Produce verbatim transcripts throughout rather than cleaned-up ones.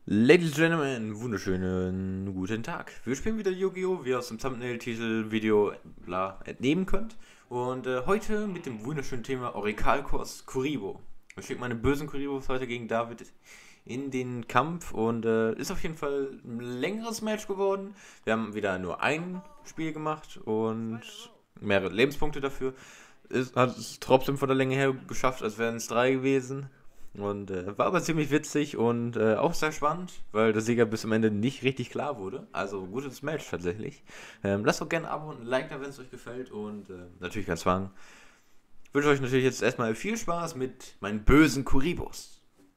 Ladies and Gentlemen, wunderschönen guten Tag. Wir spielen wieder Yu-Gi-Oh!, wie ihr aus dem Thumbnail-Titel, Video, bla, entnehmen könnt. Und äh, heute mit dem wunderschönen Thema Orakelkurs Kuriboh. Ich schicke meine bösen Kuribos heute gegen David in den Kampf und äh, ist auf jeden Fall ein längeres Match geworden. Wir haben wieder nur ein Spiel gemacht und mehrere Lebenspunkte dafür. Es hat es trotzdem von der Länge her geschafft, als wären es drei gewesen. Und äh, war aber ziemlich witzig und äh, auch sehr spannend, weil der Sieger bis zum Ende nicht richtig klar wurde. Also gutes Match tatsächlich. Ähm, lasst doch gerne ein Abo und ein Like da, wenn es euch gefällt. Und äh, natürlich ganz Zwang. Ich wünsche euch natürlich jetzt erstmal viel Spaß mit meinen bösen Kuribos.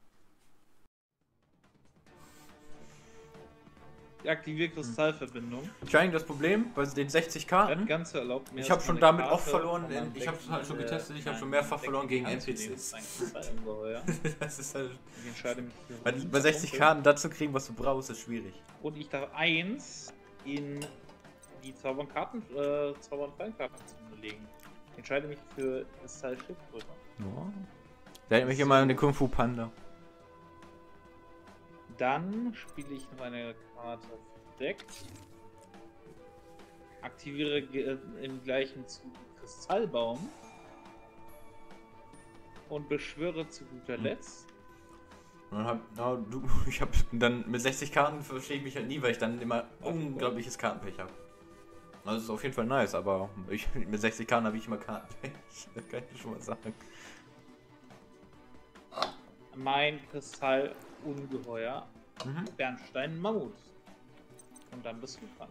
Ich aktiviere Kristallverbindung. Scheint das Problem bei den sechzig Karten. Ganze erlaubt mir Ich habe schon eine damit Karte oft verloren. von meinem In, ich habe es Deck halt schon in, getestet. Ich habe äh, schon mehrfach Deck verloren gegen anzunehmen. N P Cs. Ein Kristallungeheuer. Das ist halt. Ich entscheide mich für Bei, bei sechzig Karten dazu kriegen, was du brauchst, ist schwierig. Und ich darf eins in die Zaubernkarten, äh, Zaubernfallenkarten legen. Ich entscheide mich für Kristallschildkröte. Ja. Da erinnert mich immer an den Kung Fu Panda. Dann spiele ich noch eine Karte verdeckt. Aktiviere äh, im gleichen Zug Kristallbaum. Und beschwöre zu guter Letzt. Dann hab, ja, du, ich habe dann mit sechzig Karten verstehe ich mich halt nie, weil ich dann immer unglaubliches Kartenpech habe. Also das ist auf jeden Fall nice, aber ich, mit sechzig Karten habe ich immer Kartenpech. Das kann ich schon mal sagen. Mein Kristallungeheuer. Mhm. Bernstein Mammut. Und dann bist du dran.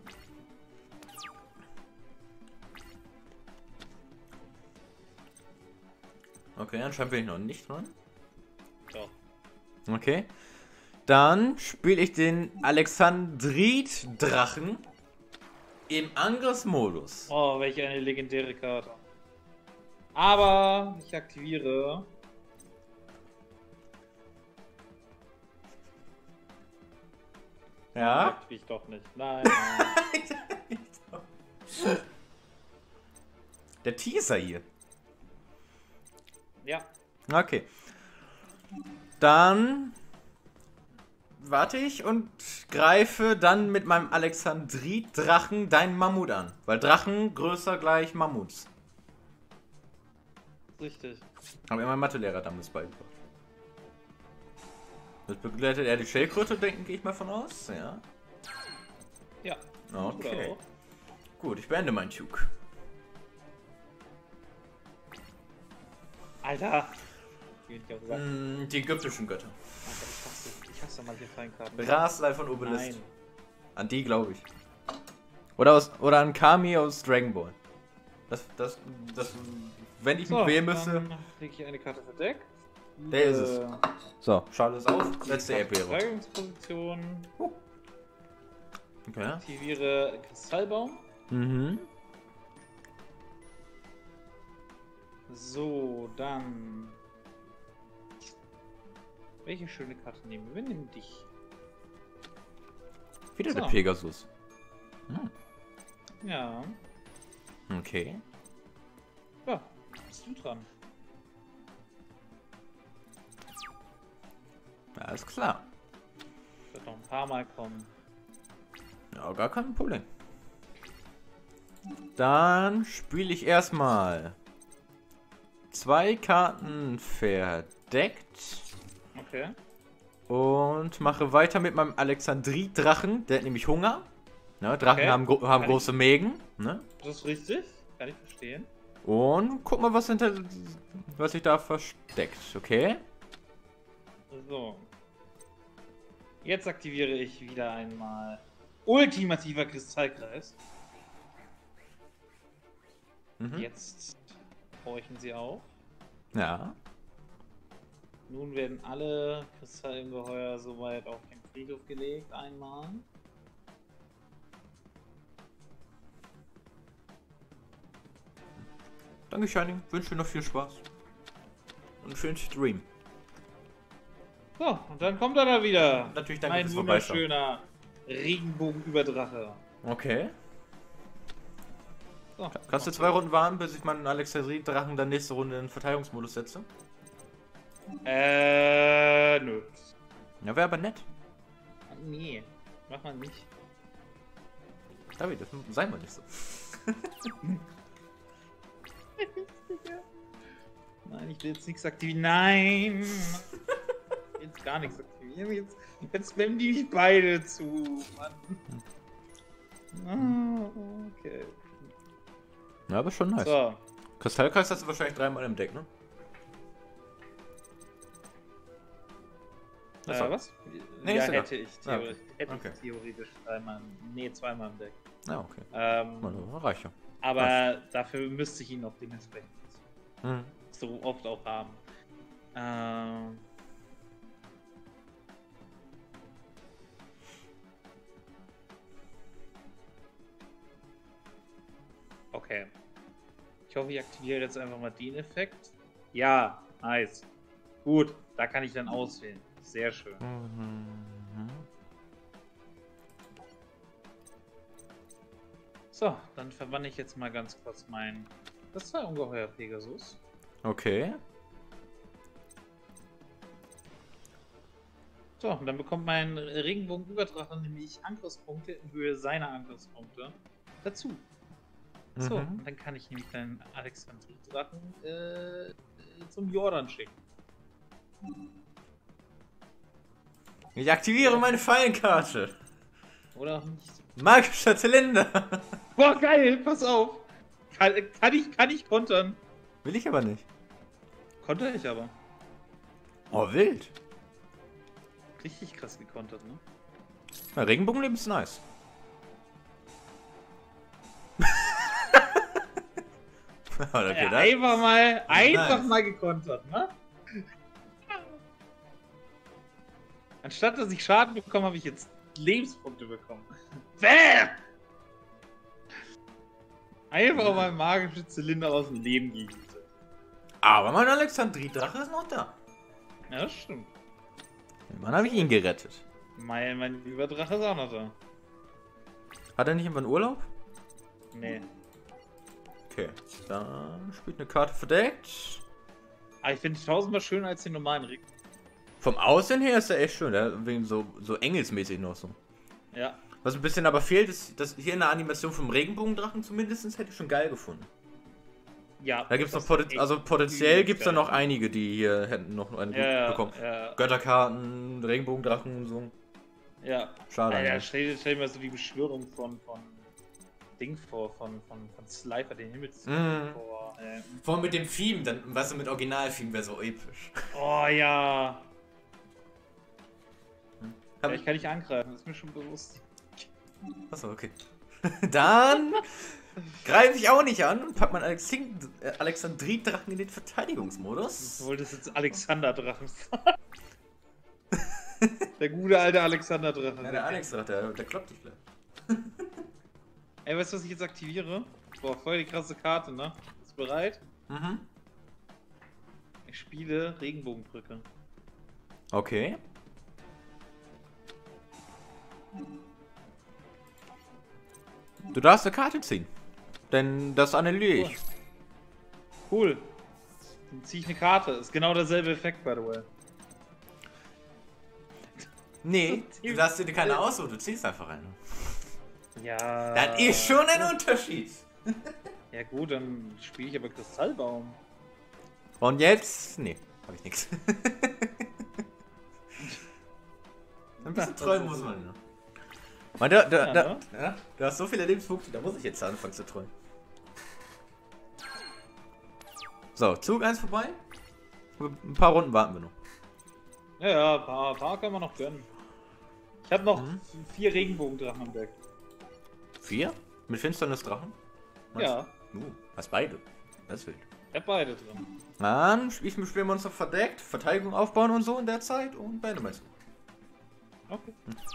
Okay, anscheinend bin ich noch nicht dran. Doch. Okay. Dann spiele ich den Alexandrit-Drachen im Angriffsmodus. Oh, welche eine legendäre Karte. Aber ich aktiviere. Ja? Aktiviere ich doch nicht. Nein. nein. Der Teaser hier. Ja. Okay. Dann warte ich und greife dann mit meinem Alexandrit-Drachen deinen Mammut an. Weil Drachen größer gleich Mammuts. Richtig. Haben mir mein Mathelehrer damals beigebracht. Das begleitet er die Schildkröte, denken gehe ich mal von aus. Ja. Ja. Okay. Auch. Gut, ich beende meinen Zug. Alter. Die, will ich auch sagen. Mm, die ägyptischen Götter. Alter, ich hasse, ich hasse manche Feinkarten. Raslai von Obelisk. Nein. An die glaube ich. Oder, aus, oder an Kami aus Dragon Ball. Das, das, das, wenn ich So, mich wählen müsste. dann lege ich eine Karte verdeckt. Der ist es. So, Schale ist auf. Letzte Erdbeere. Verteidigungsposition. Uh. Okay. Aktiviere Kristallbaum. Mhm. So, dann. Welche schöne Karte nehmen wir? Wir nehmen dich. Wieder So. der Pegasus. Hm. Ja. Okay. Ja, bist du dran. Alles klar. Wird noch ein paar Mal kommen. Ja, gar kein Problem. Dann spiele ich erstmal zwei Karten verdeckt. Okay. Und mache weiter mit meinem Alexandrit-Drachen. Der hat nämlich Hunger. Ne, Drachen Okay. haben, gro haben Kann große Mägen. Ne? Das ist richtig. Kann ich verstehen. Und guck mal, was, hinter, was sich da versteckt. Okay. So. Jetzt aktiviere ich wieder einmal ultimativer Kristallkreis. Mhm. Jetzt horchen sie auf. Ja. Nun werden alle Kristallungeheuer soweit auf den Friedhof gelegt. Einmal. Danke, Shining. Wünsche dir noch viel Spaß. Und einen schönen Stream. So, und dann kommt er da wieder. Natürlich danke Ein fürs Vorbeischauen. wunderschöner Regenbogenüberdrache. Okay. So, Kannst du zwei Runden warten, bis ich meinen Alexandrit-Drachen dann nächste Runde in den Verteidigungsmodus setze? Äh, nö. Ja, wäre aber nett. nee, mach mal nicht. David, das sei mal nicht so. Nein, ich will jetzt nichts aktivieren. Nein! Ich will jetzt gar nichts aktivieren. Jetzt, jetzt spammen die mich beide zu. Mann. Oh, okay. Ja, aber schon nice. So. Kristallkreis hast du wahrscheinlich dreimal im Deck, ne? Äh, was? Nee, ja, ist hätte ich Ah, theoretisch, hätte okay. ich theoretisch dreimal, nee, zweimal im Deck. Ja, okay. Ähm, Also, reicht ja. aber Reicht. dafür müsste ich ihn auch dementsprechend Mhm. so oft auch haben. Ähm, okay. Ich hoffe, ich aktiviere jetzt einfach mal den Effekt. Ja, nice. Gut, da kann ich dann auswählen. Sehr schön. Mhm. So, dann verwandle ich jetzt mal ganz kurz mein das war ungeheuer Pegasus. Okay. So, und dann bekommt mein Regenbogenüberdrache nämlich Angriffspunkte in Höhe seiner Angriffspunkte dazu. So, Mhm. und dann kann ich nämlich deinen Alexandrie-Drachen äh, zum Jordan schicken. Ich aktiviere meine Fallenkarte. Oder auch nicht. Magischer Zylinder. Boah, geil, pass auf. Kann, kann, ich, kann ich kontern? Will ich aber nicht. Konter ich aber. Oh, wild. Richtig krass gekontert, ne? Na, Regenbogenleben ist nice. Okay, Ja, das- einfach mal, einfach Nice. mal gekontert, ne? Anstatt dass ich Schaden bekomme, habe ich jetzt Lebenspunkte bekommen. Bäh! Einfach mal magische Zylinder aus dem Leben gejietet. Aber mein Alexandrie-Drache ist noch da. Ja, das stimmt. Wann habe ich ihn gerettet? Mein, mein Überdrache ist auch noch da. Hat er nicht irgendwann Urlaub? Nee. Okay, dann spielt eine Karte verdeckt. Aber ich finde tausendmal schöner als den normalen Ring. Vom Aussehen her ist er echt schön, der wegen so, so engelsmäßig noch so. Ja. Was ein bisschen aber fehlt, ist, dass hier in der Animation vom Regenbogendrachen zumindest hätte ich schon geil gefunden. Ja. Da gibt's das noch poten ist echt also potenziell übelst gibt es da geil. noch einige, die hier hätten noch einen Ja, ja, bekommen. ja. Götterkarten, Regenbogendrachen und so. Ja. Schade. Alter, eigentlich. stell, dir- stell dir mal so die Beschwörung von, von Ding vor, von, von, von Slifer, den Himmelszonen Mhm. vor. Äh, Vor allem mit dem Theme, dann, weißt du, mit Original-Theme wäre so episch. oh ja. Hab Ja, ich kann nicht angreifen, das ist mir schon bewusst. Achso, okay. Dann greife ich auch nicht an und pack meinen Alexin äh, Alexandrie-Drachen in den Verteidigungsmodus. Du wolltest jetzt Alexander Drachen sagen. Der gute alte Alexander Drachen. Ja, der Alex sagt, der, der klappt nicht gleich. Ey, weißt du, was ich jetzt aktiviere? Boah, voll die krasse Karte, ne? Bist du bereit? Mhm. Ich spiele Regenbogenbrücke. Okay. Du darfst eine Karte ziehen. Denn das annulliere ich. Cool. Dann ziehe ich eine Karte. Ist genau derselbe Effekt, by the way. Nee, du darfst dir keine aussuchen, du ziehst einfach eine. Ja. Das ist schon ein Unterschied. Ja gut, dann spiele ich aber Kristallbaum. Und jetzt? Nee, hab ich nichts. Ein bisschen träumen muss man, ne? Man, da, da, Ja, da, ne? ja, du hast so viele Lebenspunkte, da muss ich jetzt anfangen zu träumen. So, Zug eins vorbei. Ein paar Runden warten wir noch. Ja, ja, ein paar, paar können wir noch gönnen. Ich habe noch Mhm. vier Regenbogendrachen im Deck. Vier? Mit Finsternisdrachen? Ja, Uh, hast beide. Das ist wild. ich habe beide drin. Dann ich mit Spielmonster verdeckt, Verteidigung aufbauen und so in der Zeit und beende meist. Okay.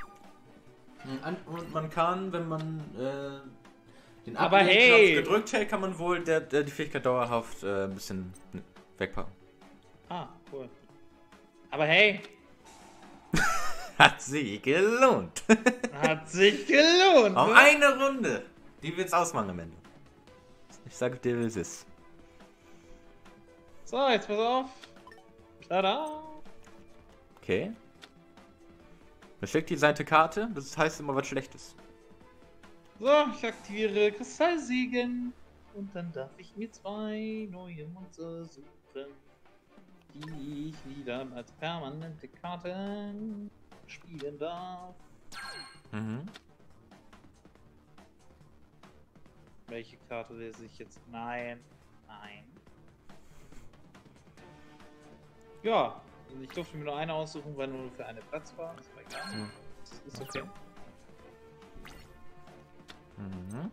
Und man kann, wenn man äh, den Aber Ablenknopf hey! gedrückt hält, kann man wohl der, der die Fähigkeit dauerhaft äh, ein bisschen wegpacken. Ah, cool. Aber hey, Hat sich gelohnt. hat sich gelohnt. Auf Ne? eine Runde. Die wird's ausmachen am Ende. Ich sage dir, wie es ist. So, jetzt pass auf. Tada. Okay. Schlecht designte Karte, das heißt immer was Schlechtes. So, ich aktiviere Kristallsegen. Und dann darf ich mir zwei neue Monster suchen, die ich wieder als permanente Karten spielen darf. Mhm. Welche Karte lese ich jetzt? Nein. Nein. Ja, also ich durfte mir nur eine aussuchen, weil nur für eine Platz war. Das war egal. Mhm. Das ist okay. Mhm.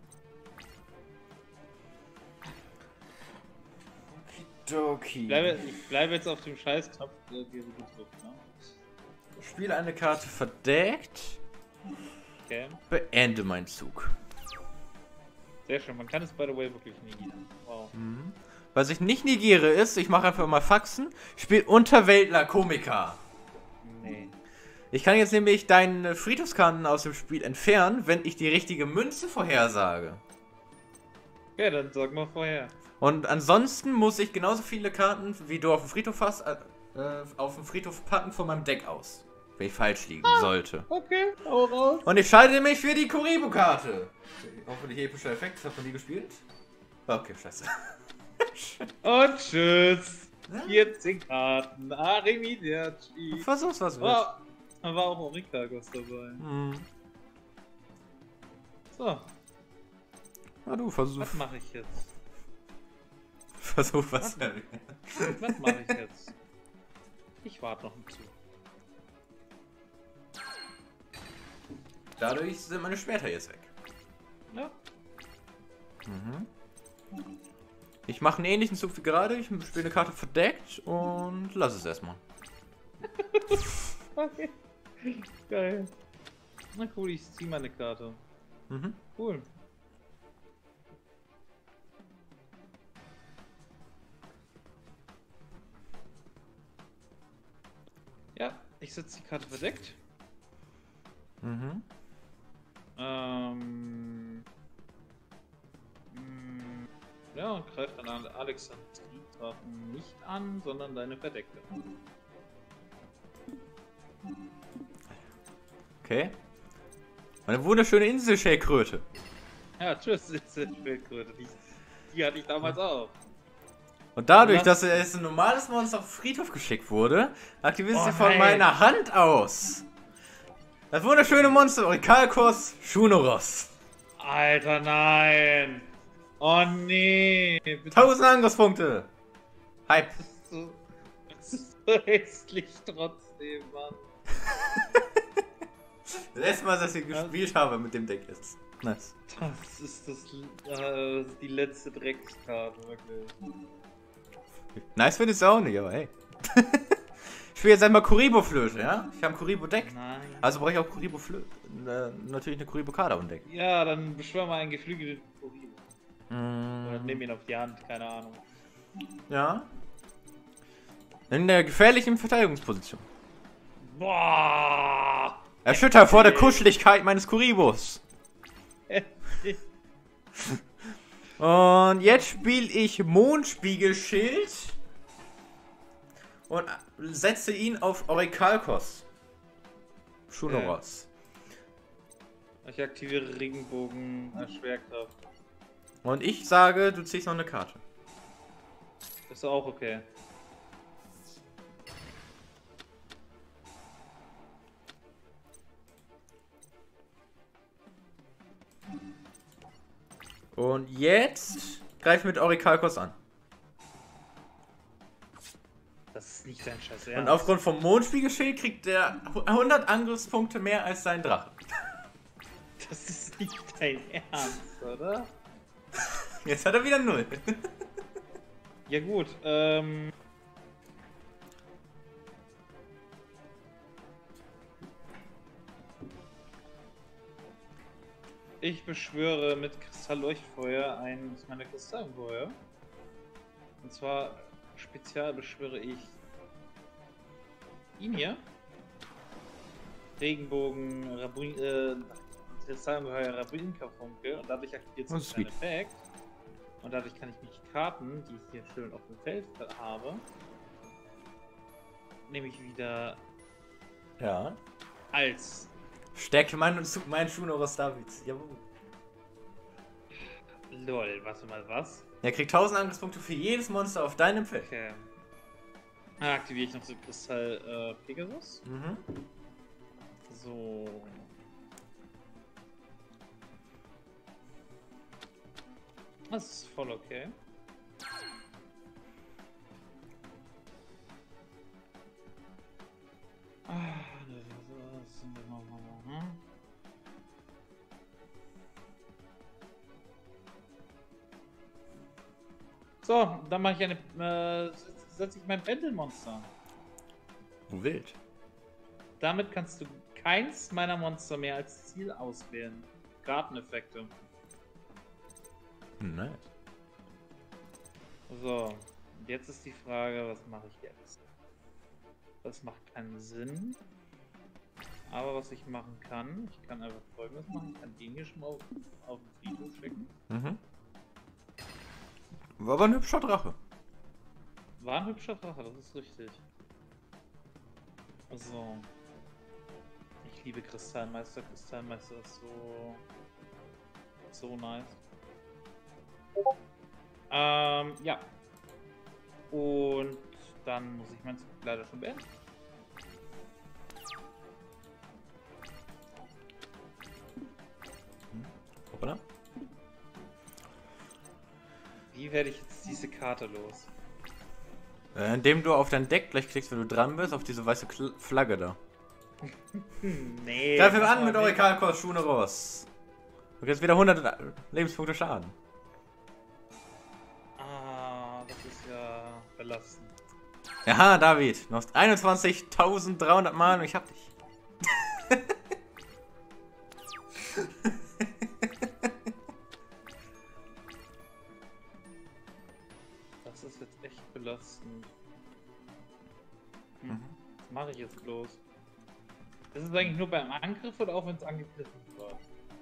Okidoki. Ich bleibe, ich bleibe jetzt auf dem Scheißknopf, der dir so gedrückt, ne? Spiele eine Karte verdeckt. Okay. Beende meinen Zug. Sehr schön, man kann es by the way wirklich negieren. Wow. Mhm. Was ich nicht negiere ist, ich mache einfach mal Faxen, spiel Unterweltler Komiker. Nee. Ich kann jetzt nämlich deine Friedhofskarten aus dem Spiel entfernen, wenn ich die richtige Münze vorhersage. Okay, dann sag mal vorher. Und ansonsten muss ich genauso viele Karten, wie du auf dem Friedhof hast, äh, auf dem Friedhof packen von meinem Deck aus. Wenn ich falsch liegen ah, sollte. Okay, hau raus. Und ich schalte mich für die Kuribo-Karte. Hoffentlich epischer Effekt, das hat man nie gespielt. Okay, scheiße. Und tschüss. Ja? vierzehn Karten. Arrivederci. Versuch's, was wird. War, da war auch Orikagos dabei. Hm. So, Na du, versuch. was mache ich jetzt? Versuch was. Was? Was mache ich jetzt? Ich warte noch einen Zug. Dadurch sind meine Schwerter jetzt weg. Ja. Mhm. Ich mache einen ähnlichen Zug wie gerade. Ich spiele eine Karte verdeckt und lass es erstmal. Okay. Geil. Na cool, ich ziehe meine Karte. Mhm. Cool. Ja, ich setze die Karte verdeckt. Mhm. Ähm. mh, Ja, und greift dann an Alexandriegrafen nicht an, sondern deine verdeckte. Okay. Eine wunderschöne Insel-Schildkröte. Ja, tschüss, ist eine Schildkröte. Die, die hatte ich damals auch. Und dadurch, Was? dass es ein normales Monster auf den Friedhof geschickt wurde, aktiviert Oh sie von nein. meiner Hand aus. Das wunderschöne Monster Orikalkos Shunoros. Alter, nein! Oh nee! Bitte. tausend Angriffspunkte. Hype. Das ist so, das ist so hässlich trotzdem, Mann. Das erste Mal, dass ich gespielt habe mit dem Deck jetzt. Nice. Das ist das, äh, die letzte Dreckskarte, wirklich. Nice finde ich es auch nicht, aber hey. Ich spiele jetzt einmal Kuribo-Flöte, ja? Ich habe ein Kuribo-Deck. Nein. Also brauche ich auch Kuribo-Flöte. Äh, natürlich eine Kuribo-Karte auf dem Deck. Ja, dann beschwör mal einen geflügelten Kuribo. Mm, Oder nimm ihn auf die Hand, keine Ahnung. ja. In der gefährlichen Verteidigungsposition. Boah! Erschüttert vor der Kuscheligkeit meines Kuribos. Und jetzt spiele ich Mondspiegelschild und setze ihn auf Orikalkos Shunoros. Ich aktiviere Regenbogen als Schwerkraft. Und ich sage, du ziehst noch eine Karte. Ist auch okay. Und jetzt greif mit Orikalkos an. Das ist nicht dein Scheiß Und Ernst. aufgrund vom Mondspiegelschild kriegt der hundert Angriffspunkte mehr als sein Drache. Das ist nicht dein Ernst, oder? Jetzt hat er wieder null. Ja gut, ähm... Ich beschwöre mit Kristallleuchtfeuer eines meiner Kristallfeuer. Und zwar spezial beschwöre ich ihn hier. Regenbogen, Rabuin, äh, Kristallfeuer, Rabinka-Funke. Und dadurch aktiviert Oh, sich ein sweet. Effekt. Und dadurch kann ich mich Karten, die ich hier schön auf dem Feld habe, nehme ich wieder Ja. Als. Stärke mein, mein Schunoros Davids. Jawohl. Lol, warte mal, was? Er kriegt tausend Angriffspunkte für jedes Monster auf deinem Feld. Okay. Dann aktiviere ich noch so Kristall äh, Pegasus. Mhm. So. Das ist voll okay. Ah, so, dann mache ich eine. Äh, setze ich mein Pendelmonster. Wild. Damit kannst du keins meiner Monster mehr als Ziel auswählen. Karteneffekte. Nice. So, jetzt ist die Frage, was mache ich jetzt? Das macht keinen Sinn. Aber was ich machen kann, ich kann einfach Folgendes machen. Ich kann den hier schon mal auf, auf den Friedhof schicken. Mhm. War aber ein hübscher Drache. War ein hübscher Drache, das ist richtig. So. Ich liebe Kristallmeister. Kristallmeister ist so... so nice. Ähm, ja. Und dann muss ich mein Zug leider schon beenden. Hoppala. Wie werde ich jetzt diese Karte los? Äh, indem du auf dein Deck gleich klickst, wenn du dran bist, auf diese weiße Kl Flagge da. Nee. Greif ihm an mit Orikalkurs Schuneros. Du kriegst wieder hundert Lebenspunkte Schaden. Ah, das ist ja belastend. Aha, David, du hast einundzwanzigtausenddreihundert Mal und ich hab dich. Das ist jetzt echt belastend. Hm. Mhm. Was mache ich jetzt bloß? Ist es eigentlich nur beim Angriff oder auch wenn es angegriffen wird?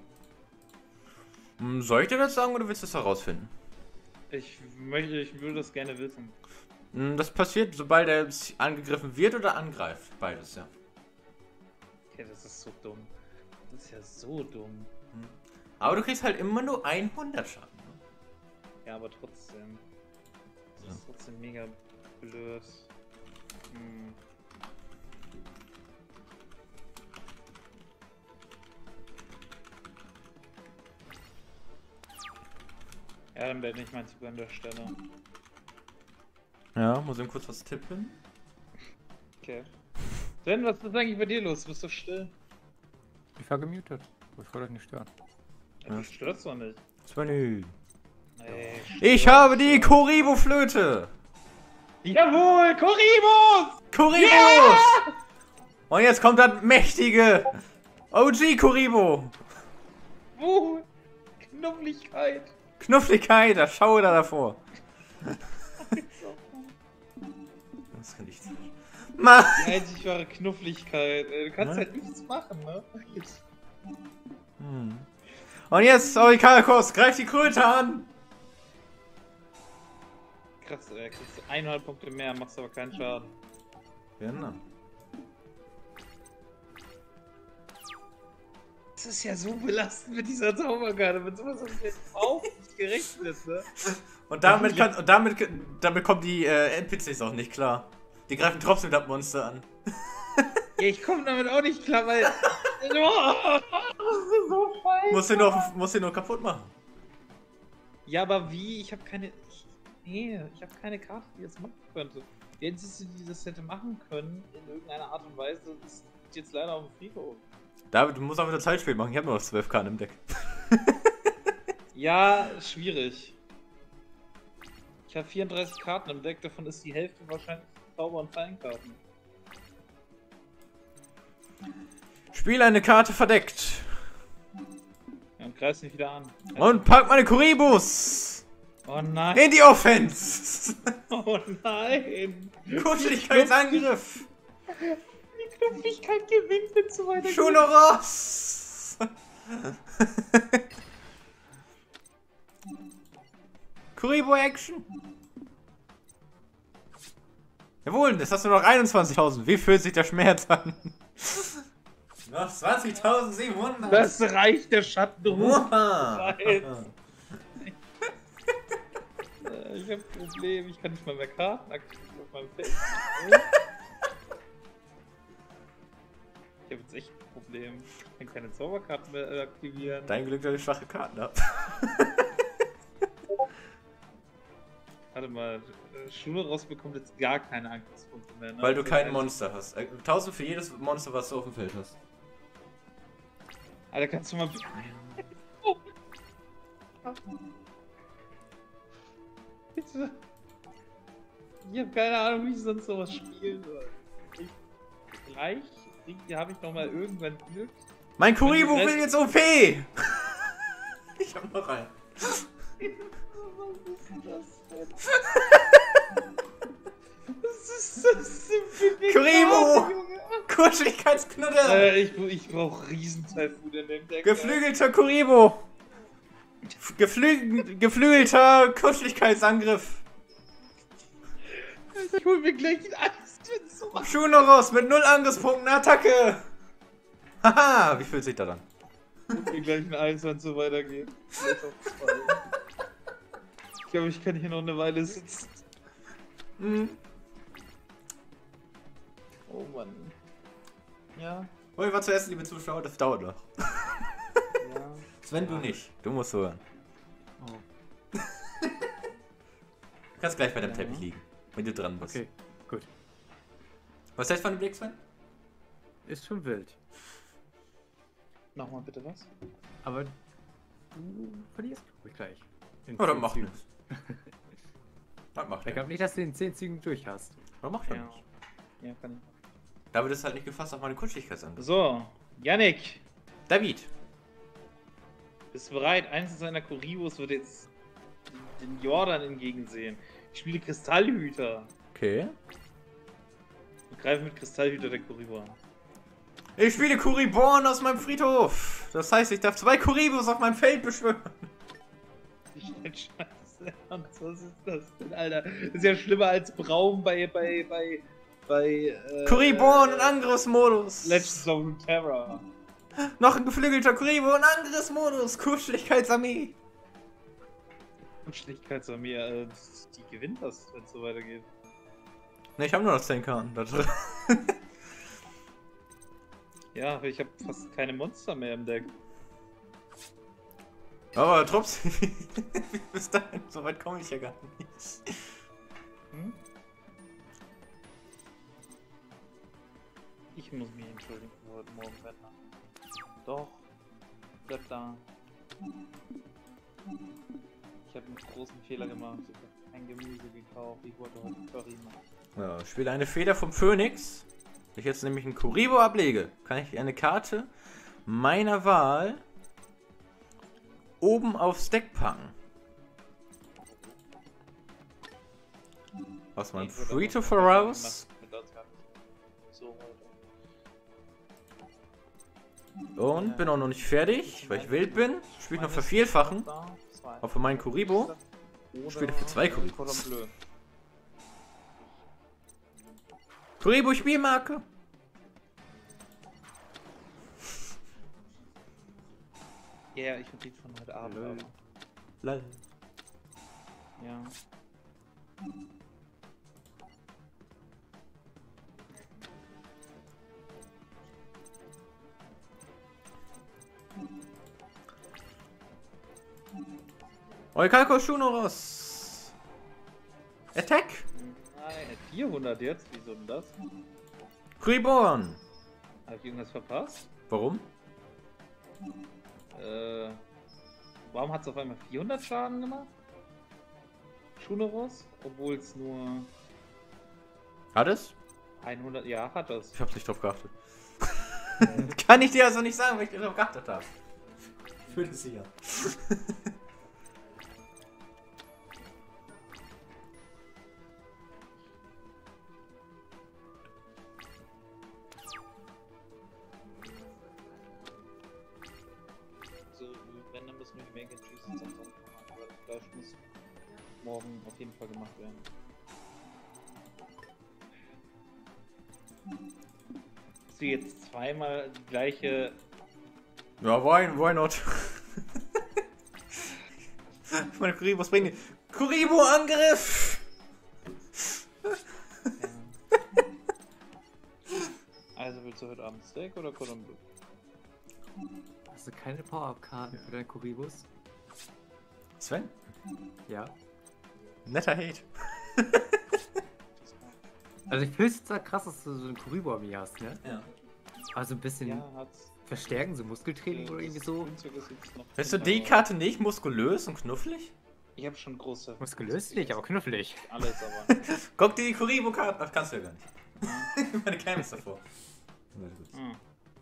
Hm, soll ich dir das sagen oder willst du es herausfinden? Ich möchte, ich würde das gerne wissen. Hm, das passiert, sobald er angegriffen wird oder angreift. Beides, ja. Okay, das ist so dumm. Das ist ja so dumm. Hm. Aber du kriegst halt immer nur hundert Schaden. Ne? Ja, aber trotzdem. Das Ja. ist trotzdem mega blöd. Hm. Ja, dann beende ich meinen Zug an der Stelle. Ja, muss ihm kurz was tippen. Okay. Sven, was ist eigentlich bei dir los? Du bist so still. Ich war gemutet. Ich wollte euch nicht stören. Ja. Du störst doch nicht. Svenny. Ey, Ich habe die Kuribo-Flöte. Jawohl, Koribus! Kuribos! Yeah! Und jetzt kommt das mächtige O G Kuribo. Uh, Knuffligkeit. Knuffligkeit, da schau da davor. Das kann ich nicht. Mann! Die einzig wahre Knuffligkeit. Du kannst Ja. halt nichts machen, ne? Hm. Und jetzt, Orikalkos, greif die Kröte an! Krass, ey, kriegst du hundert Punkte mehr, machst aber keinen Schaden. Genau. Das ist ja so belastend mit dieser Zauberkarte. Mit sowas habe ich jetzt auch nicht gerechnet, ne? Und damit, kann, und damit, damit kommen die äh, N P Cs auch nicht klar. Die greifen trotzdem das Monster an. Ja, ich komme damit auch nicht klar, weil... Oh, das ist so falsch. Musst du nur, musst du nur kaputt machen. Ja, aber wie? Ich habe keine... Ich, nee, ich habe keine Karte, die das machen könnte. Die einzige, die das hätte machen können, in irgendeiner Art und Weise, ist jetzt leider auf dem Friedhof. David, du musst auch wieder Zeitspiel machen. Ich habe nur noch zwölf Karten im Deck. Ja, schwierig. Ich habe vierunddreißig Karten im Deck, davon ist die Hälfte wahrscheinlich Zauber- und Fallenkarten. Spiel eine Karte verdeckt. Ja, und greifst mich wieder an. Und pack meine Kuribus Oh nein! in die Offense. Oh nein! Kuscheligkeitsangriff. Die Knuffigkeit gewinnt, wenn es so weitergeht. Schunoros. Kuribo Action. Jawohl, jetzt hast du noch einundzwanzigtausend. Wie fühlt sich der Schmerz an? Noch zwanzigtausendsiebenhundert. Das reicht, der Schattenruf. Oha. Äh, Ich hab ein Problem, ich kann nicht mal mehr Karten aktivieren auf meinem Feld. Ich hab jetzt echt ein Problem. Ich kann keine Zauberkarten mehr äh, aktivieren. Dein Glück, dass ich schwache Karten hab. Warte mal, Schule rausbekommt jetzt gar keine Angriffspunkte mehr. Ne? Weil du Also kein eins- Monster hast. Äh, tausend für jedes Monster, was du auf dem Feld hast. Alter, kannst du mal. Bitte. Ich hab keine Ahnung, wie ich sonst sowas spielen soll. Ich, gleich habe ich noch mal irgendwann Glück. Mein Kuribo Wenn du will jetzt O P! Ich hab noch einen. Was ist das denn? Was ist das denn für eine Kuribo! Karte, Junge? Kuscheligkeitsknuddel! Äh, ich, ich brauch Riesen-Typhoon in dem Deck. Geflügelter Kuribo! Geflü geflügelter Kuscheligkeitsangriff! Alter, ich hol mir gleich ein Eis, so. Schunoros mit null Angriffspunkten, Attacke! Haha, wie fühlt sich das an? Ich hol mir gleich ein Eis, wenn es so weitergeht. Vielleicht auf zwei. Ich glaube, ich kann hier noch eine Weile sitzen. Mhm. Oh Mann. Ja, Hol ich mal zuerst, liebe Zuschauer, das dauert noch. ja. Sven, du nicht. Du musst hören. Oh. Du kannst gleich bei dem Ja. Teppich liegen, wenn du dran bist. Okay, gut. Was ist das für ein Blick, Sven? Ist schon wild. Nochmal bitte was? Aber du verlierst, glaube ich, gleich. In Oh, das zehn macht Zügen. nichts. Das macht Ich ja glaube nicht, dass du in zehn Zügen durch hast. Das macht ja Ja. nicht. Ja, kann ich. David ist halt nicht gefasst auf meine Kuscheligkeitsangriff. So, Yannick, David! bist du bereit? Eins seiner Kuribos wird jetzt den Jordan entgegensehen. Ich spiele Kristallhüter. Okay. Und greife mit Kristallhüter der Kuribo an. Ich spiele Kuriborn aus meinem Friedhof. Das heißt, ich darf zwei Kuribos auf meinem Feld beschwören. Ich stell Scheiße ernst, was ist das denn, Alter? Das ist ja schlimmer als Braum bei, bei, bei, bei, äh... Kuriborn in Angriffsmodus. Legends of Runeterra. Noch ein geflügelter Kuribo in Angriffsmodus. Kuscheligkeitsarmee. Schlichtkeitsarmee, äh, die gewinnt das, wenn es so weitergeht. Ne, ich habe nur noch zehn Karten. Da drin. Ja, aber ich habe fast keine Monster mehr im Deck. Aber trotzdem, bis dahin, so weit komme ich ja gar nicht. Hm? Ich muss mich entschuldigen für heute Morgen, Wetter. Doch, bleib da. Ich habe einen großen Fehler gemacht. Ich habe kein Gemüse gekauft. Ich wollte heute Curry machen. Ja, ich spiele eine Feder vom Phönix. Wenn ich jetzt nämlich einen Kuribo ablege, kann ich eine Karte meiner Wahl oben aufs Deck packen. Aus meinem Ich würde Free to aber- Voraus. Mit das gar nicht so heute. Und bin auch noch nicht fertig, weil ich wild bin. Spiele noch vervielfachen. Da, zwei. Auch für meinen Kuribo. Oder spiele für zwei Kuribos. Cordon Bleu. Kuribo Spielmarke. Ja, yeah, ich vertrieb von heute Abend. Lol. Aber. Lol. Ja. Oikalko Shunoros. Attack. Nein, vierhundert jetzt? Wieso denn das? Kuriborn. Habe ich irgendwas verpasst? Warum? Äh, warum hat es auf einmal vierhundert Schaden gemacht? Schuneros? Obwohl es nur Hat es? hundert, ja, hat das. Ich hab's nicht drauf geachtet. Kann ich dir also nicht sagen, weil ich dir drauf geachtet habe. Fühlt es sich an. Also, wenn, dann müssen wir die Mac and Cheese jetzt am Sonntag machen, aber das Fleisch muss morgen auf jeden Fall gemacht werden. Willst du jetzt zweimal die gleiche... Ja, why, why not? Ich meine, Kuribo, was bringt die? Kuribo-Angriff! Ja. Also willst du heute Abend Steak oder Cordon Bleu? Hast du keine Power-Up-Karten für deine Kuribos? Sven? Ja. Netter Hate. Also ich finde es zwar krass, dass du so ein Kuribo-Armee hast, ne? Ja. Also ein bisschen Ja, hat's. verstärken, so Muskeltraining oder irgendwie so. Weißt du die Karte nicht muskulös und knuffelig? Ich habe schon große... Muskulös nicht, aber knuffelig. Alles aber. Guck dir die Kuribo-Karte. Ach, kannst du ja gar nicht. Meine Kleine ist davor. Hm.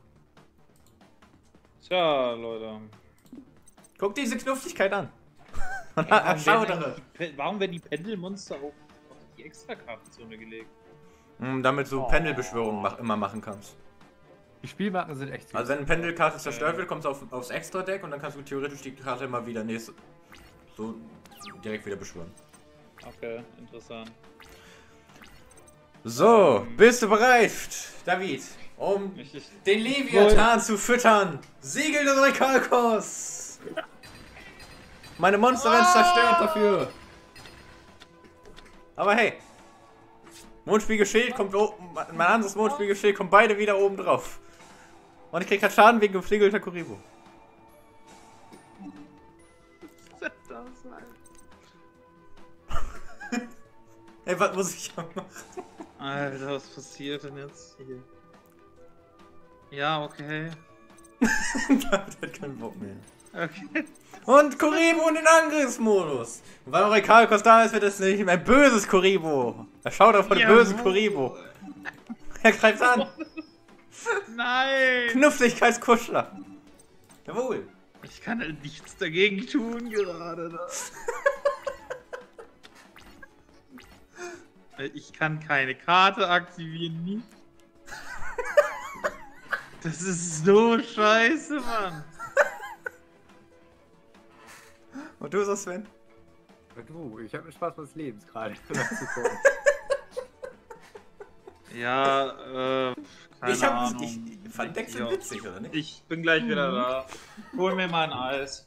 Tja, Leute. Guck dir diese Knuffligkeit an. Und Ja, warum, schau werden da. eigentlich die Pe- warum werden die Pendelmonster auf, auf die Extra-Kartenzone gelegt? Hm, damit du Oh. Pendelbeschwörungen mach, immer machen kannst. Die Spielmarken sind echt süß. Also wenn eine Pendelkarte zerstört wird, kommst du auf, aufs Extra-Deck und dann kannst du theoretisch die Karte immer wieder nächste, so direkt wieder beschwören. Okay, interessant. So, bist du bereit, David, um Ich, ich, den Leviathan zu füttern? Siegel des Orikalkos! Meine Monster werden zerstört dafür. Aber hey, Mondspiegelschild kommt oben, mein anderes Mondspiegelschild kommt beide wieder oben drauf. Und ich krieg keinen Schaden wegen geflügelter Kuribo. Ey, was muss ich machen? Alter, was passiert denn jetzt hier? Ja, okay. David hat keinen Bock mehr. Okay. Und Kuribo in den Angriffsmodus. Und weil Orikalkos da ist, wird es nicht ein böses Kuribo. Er schaut auf den Ja, bösen wo- Kuribo. Er greift an. Nein! Knuffligkeitskuschler. Jawohl. Ich kann halt nichts dagegen tun gerade. Da. Ich kann keine Karte aktivieren, nie. Das ist so scheiße, Mann. Und du so, Sven? Du, ich habe mir Spaß meines Lebens gerade. Ja, äh, keine Ich, hab, Ahnung. ich fand Decks sind Ja. witzig, oder nicht? Ich bin gleich wieder da. Hol mir mal ein Eis.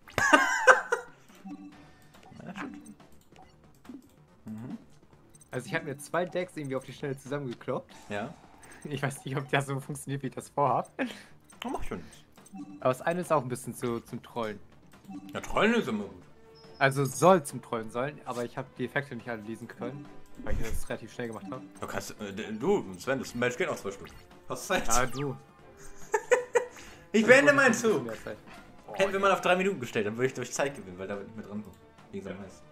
Also ich habe mir zwei Decks irgendwie auf die Schnelle zusammengekloppt. Ja. Ich weiß nicht, ob das so funktioniert, wie ich das vorhab. Oh, mach schon nichts. Aber das eine ist auch ein bisschen zu, zum Trollen. Ja, Trollen ist immer gut. Also soll zum Trollen sollen, aber ich habe die Effekte nicht alle lesen können, weil ich das relativ schnell gemacht habe. Du kannst, äh, du, Sven, das Match geht noch zwei Stunden. Hast Zeit. Ah, du. Ich beende meinen Zug. Oh, Hätten wir mal auf drei Minuten gestellt, dann würde ich durch Zeit gewinnen, weil da nicht mehr dran kommt. Wie gesagt, heißt.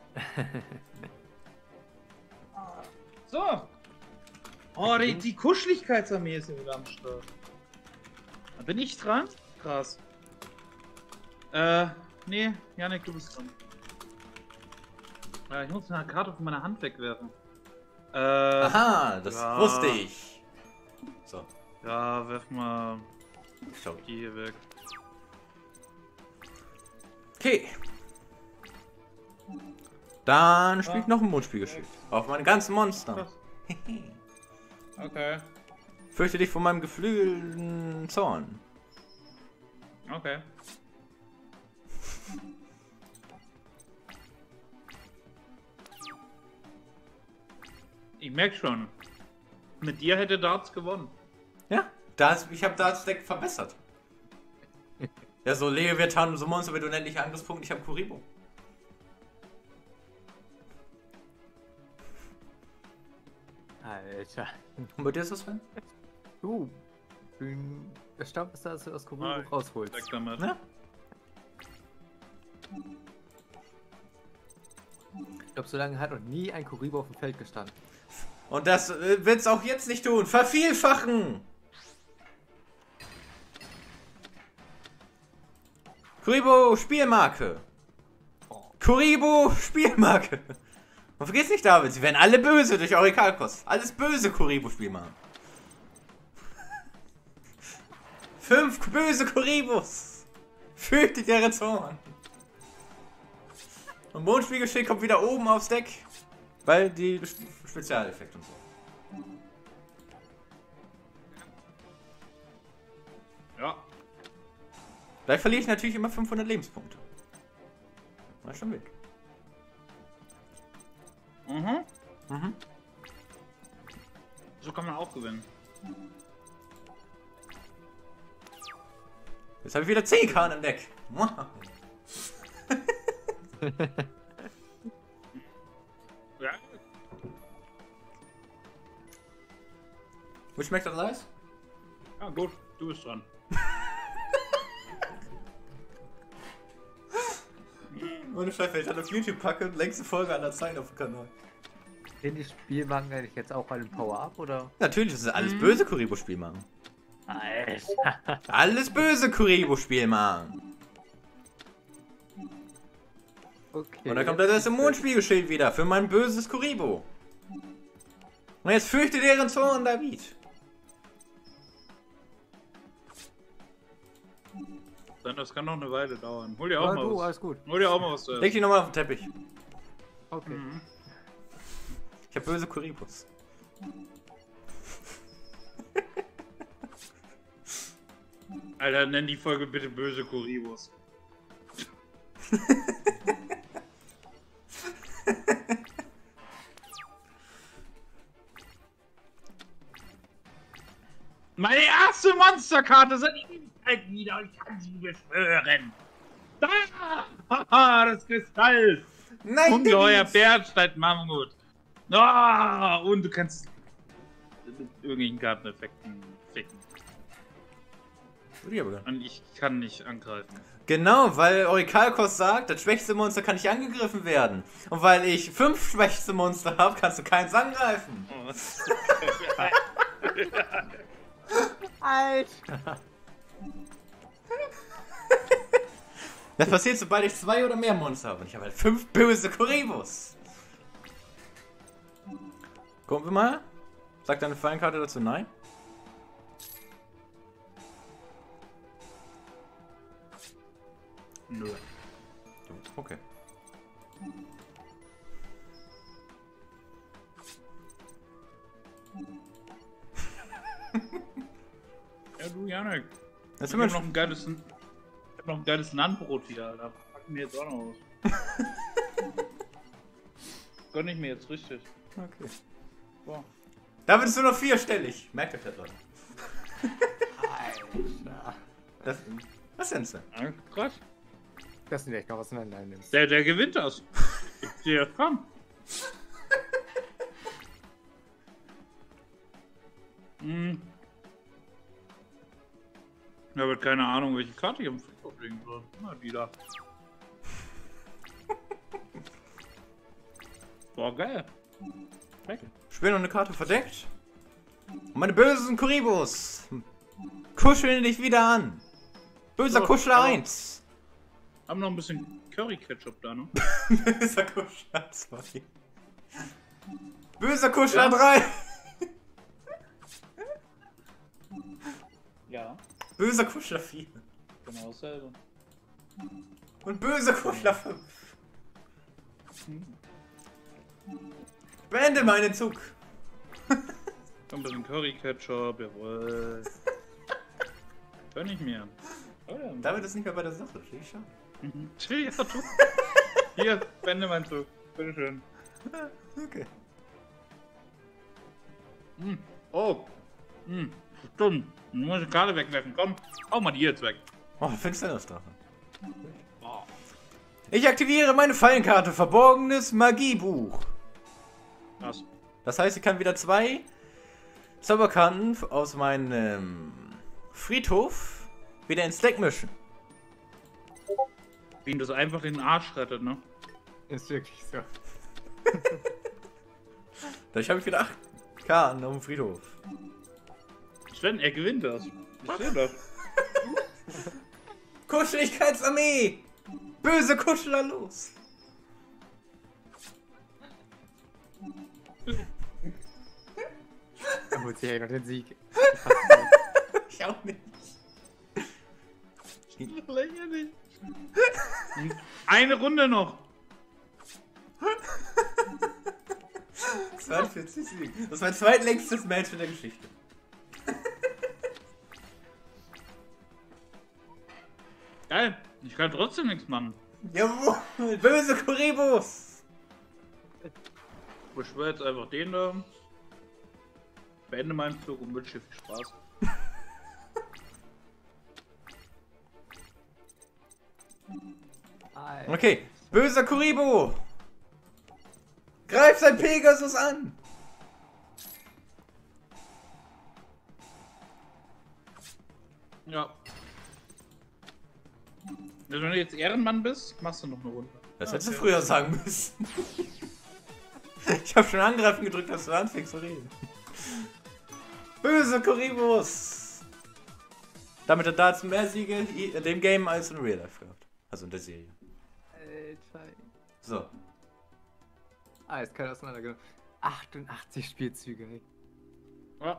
So. Oh, die, die Kuscheligkeitsarmee ist wieder am Start. Da bin ich dran? Krass. Äh, nee, Janik, du bist dran. Äh, ich muss eine Karte von meiner Hand wegwerfen. Äh, Aha, das ja. wusste ich. So, Ja, werf mal schau. die hier weg. Okay. Dann spiele ich Ah. noch ein Mondspiegelschild. Auf meine ganzen Monster. Krass. Okay, Fürchte dich vor meinem geflügelten Zorn. okay. Ich merk schon. Mit dir hätte Darts gewonnen. Ja, das, ich habe das Deck verbessert. Ja, so Leviathan und so Monster mit unendlichen Angriffspunkten. Ich habe Kuribo. Alter. Und bei dir ist das, Sven? Du. Ich bin erstaunt, dass du das aus Kuribo Ah, rausholst. Weg damit. Ja. Ich glaube, so lange hat noch nie ein Kuribo auf dem Feld gestanden. Und das äh, wird's auch jetzt nicht tun. Vervielfachen! Kuribo Spielmarke. Kuribo Spielmarke. Und vergiss nicht, David, sie werden alle böse durch Orikalkos. Alles böse Kuribo Spielmarken. Fünf böse Kuribos. Fürchte deren Zorn. Und Mondspiegelschild kommt wieder oben aufs Deck. Weil die Spezialeffekte und so. Ja. Gleich verliere ich natürlich immer fünfhundert Lebenspunkte. War schon weg. Mhm. Mhm. So kann man auch gewinnen. Jetzt habe ich wieder zehn K im Deck. Ja. Wie schmeckt das Eis? Ja, gut. Du bist dran. Ohne Scheiß, wenn ich das auf YouTube packe, längste Folge aller Zeit auf dem Kanal. Sind die Spielmarken eigentlich jetzt auch einen Power-Up oder? Natürlich, das ist alles böse Kuribo-Spielmachen. Alter. Alles böse Kuribo-Spielmachen. Okay. Und da kommt das Mondspiegelsschild wieder für mein böses Kuribo. Und jetzt fürchte deren Zorn, David. Dann das kann noch eine Weile dauern. Hol dir auch Ja, mal du, was. alles gut. Hol dir auch mal was zu Leg essen. dich nochmal auf den Teppich. Okay. Mhm. Ich hab böse Kuribos. Alter, nenn die Folge bitte böse Kuribos. Meine erste Monsterkarte seit Ewigkeit wieder und ich kann sie beschwören. Da! Das Kristall! Nein, Ungeheuer David! Bärstein-Mammut. Ah, und du kannst mit irgendwelchen Karteneffekten ficken. Würde ich aber gerne. Und ich kann nicht angreifen. Genau, weil Orikalkos sagt, das schwächste Monster kann nicht angegriffen werden. Und weil ich fünf schwächste Monster habe, kannst du keins angreifen. Alter. Das passiert, sobald ich zwei oder mehr Monster habe. Und ich habe halt fünf böse Kuribos. Gucken wir mal. Sagt deine Fallenkarte dazu nein? Nö. Okay. Ja, du, Janek. Jetzt Ich sind hab wir noch ein geiles, ich hab noch ein geiles Nannbrot hier, Alter. Packen wir jetzt auch noch aus. Gönn ich mir jetzt richtig. Okay. So. Damit ist nur noch vierstellig. Merkt euch das, Leute. Alter. Das, was denn so? Ja, krass. Das sind echt noch auseinander nimmst. Der, der gewinnt das. Ich dir komm. Hm. Ich habe keine Ahnung, welche Karte ich am Friedhof legen soll. Na, die da. Boah, geil. Weg. Spiel noch eine Karte verdeckt. Und meine bösen Kuribos kuscheln dich wieder an. Böser So, Kuschler aber- eins. Haben noch ein bisschen Curry-Ketchup da, ne? Böser Kuschler zwei. Böser Kuschler Ja. drei. Ja, Böser Kuschler vier. genau dasselbe. Und böser Kuschler fünf. Beende meinen Zug. Ein bisschen Curry-Ketchup, jawohl. Gönn ich mir. Oh ja. Damit ist nicht mehr bei der Sache. Finde ich schade. Mhm. Ja, du. Hier, wende mein Zug. Bitteschön. Okay. Hm. Oh. Hm. Stimmt. Du musst die Karte wegwerfen. Komm, hau mal die jetzt weg. Oh, Finsternisdrache. Oh. Ich aktiviere meine Fallenkarte Verborgenes Magiebuch. Was? Das heißt, ich kann wieder zwei Zauberkarten aus meinem Friedhof wieder ins Deck mischen. Wie ihn das einfach in den Arsch rettet, ne? Ist wirklich so. Dadurch habe ich wieder acht Karten auf dem Friedhof. Sven, er gewinnt das. Ich sehe das. Kuscheligkeitsarmee! Böse Kuschler los! Da holt sich ja noch den Sieg. Ich auch nicht. Lächerlich. Eine Runde noch. zweiundvierzig Siege. Das ist mein zweitlängstes Match in der Geschichte. Geil, ich kann trotzdem nichts machen. Jawohl, böse Kuribos! Ich beschwöre jetzt einfach den da. Beende meinen Flug und wünsche viel Spaß. Okay, böser Kuribo! Greif sein Pegasus an! Ja. Wenn du jetzt Ehrenmann bist, machst du noch eine Runde. Das ah, hättest du okay. früher sagen müssen. Ich habe schon angreifen gedrückt, dass du anfängst zu reden. Böse Kuribos! Damit hat Darts mehr Siege in dem Game als in Real Life gehabt. Also in der Serie. Alter. So. Ah, jetzt kann ich auseinandergenommen. achtundachtzig Spielzüge, ey. Ja.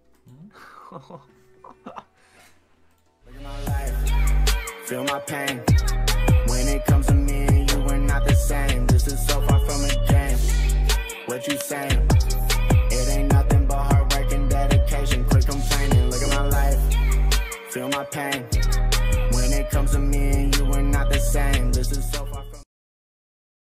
Feel my pain when it comes to me and you, we're not the same. This is so far from a game. What you saying? It ain't nothing but hard work and dedication. Quit complaining. Look at my life. Feel my pain when it comes to me and you, we're not the same. This is so far.